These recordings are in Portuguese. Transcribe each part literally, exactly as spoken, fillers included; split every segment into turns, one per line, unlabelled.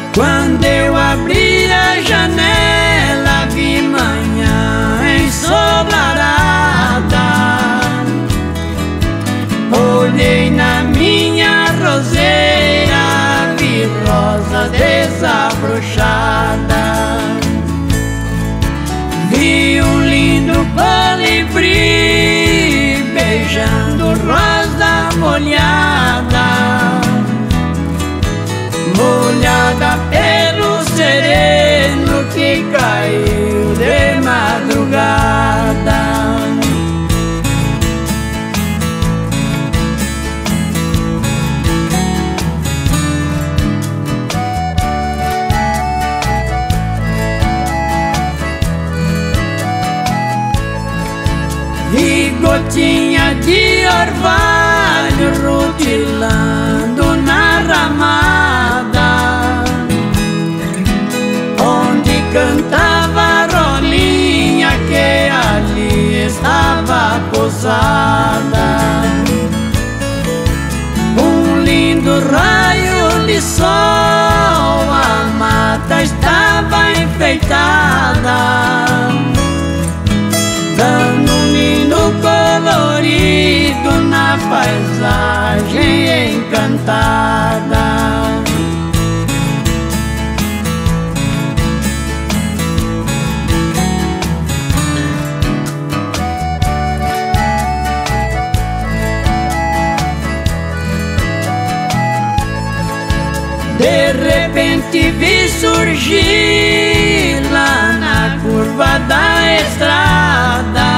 Quando eu abri a janela, vi manhã ensolarada. Olhei na minha roseira, vi rosa desabrochada. Vi um lindo colibri beijando rosa molhada, molhada pelo sereno que caiu de madrugada. Vi gotinha de orvalho rutilando na ramada, onde cantava a rolinha que ali estava pousada. Um lindo raio de sol, a mata estava enfeitada, dando um lindo colorido na paisagem encantada. De repente vi surgir lá na curva da estrada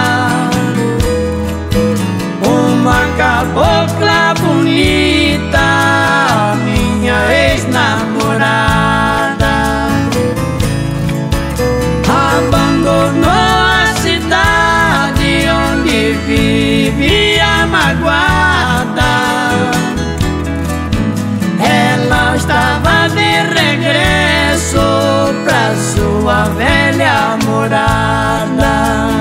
uma cabocla bonita, minha ex-namorada. Abandonou a cidade onde vivia magoada. Ela estava de regresso pra sua velha morada.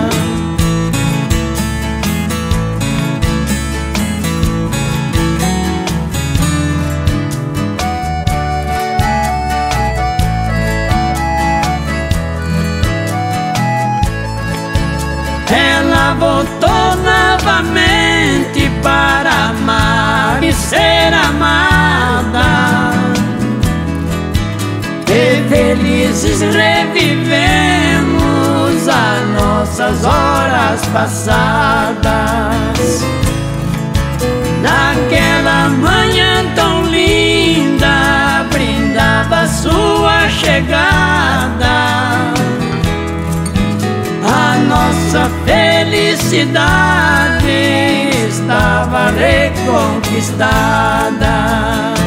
Ela voltou novamente para amar e ser amada, e felizes revivemos as nossas horas passadas. Naquela manhã tão linda, brindava sua chegada. A nossa felicidade estava reconquistada.